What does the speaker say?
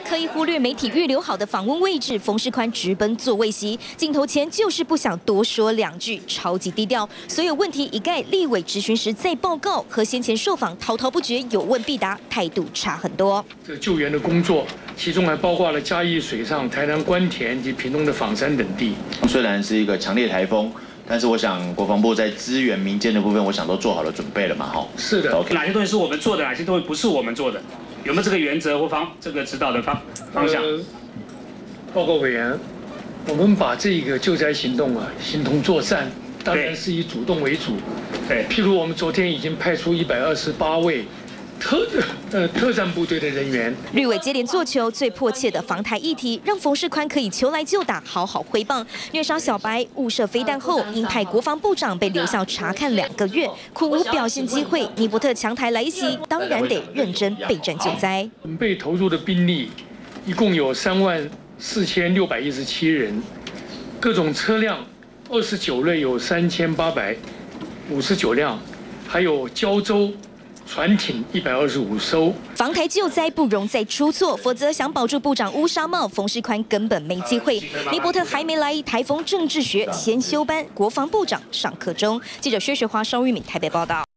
刻意忽略媒体预留好的访问位置，冯世宽直奔座位席，镜头前就是不想多说两句，超级低调。所有问题一概立委质询时再报告，和先前受访滔滔不绝，有问必答，态度差很多。 这救援的工作，其中还包括了嘉义水上、台南关田及屏东的枋山等地。 虽然是一个强烈台风。 但是我想，国防部在支援民间的部分，我想都做好了准备了嘛，哈。 是的。 哪些东西是我们做的，哪些东西不是我们做的？有没有这个原则或这个指导的方向？ 报告委员，我们把这个救灾行动形同作战，当然是以主动为主。 对。 譬如我们昨天已经派出128位。 特战部队的人员， 绿委接连做球，最迫切的防台议题，让冯世宽可以球来就打，好好挥棒。虐杀小白、误射飞弹后，鹰派国防部长被留校查看2个月，苦无表现机会。尼伯特强台来袭，当然得认真备战救灾。 准备投入的兵力一共有34617人，各种车辆29类有3859辆，还有胶舟。 船艇125艘， 防台救灾不容再出错，否则想保住部长乌纱帽，冯世宽根本没机会。尼伯特还没来，台风政治学先修班，国防部长上课中。记者薛学华、邵玉敏台北报道。